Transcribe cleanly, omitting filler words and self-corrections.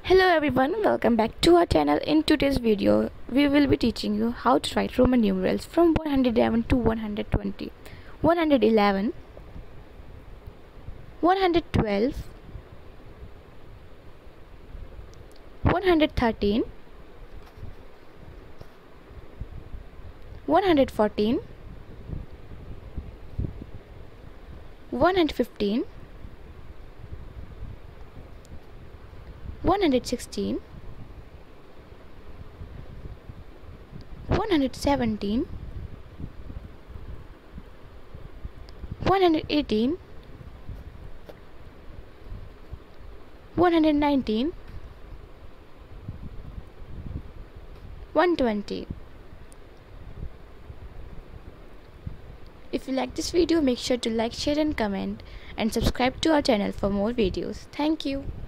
Hello everyone, welcome back to our channel. In today's video, we will be teaching you how to write Roman numerals from 111 to 120, 111, 112, 113, 114, 115, 116, 117, 118, 119, 120. If you like this video, make sure to like, share and comment and subscribe to our channel for more videos. Thank you.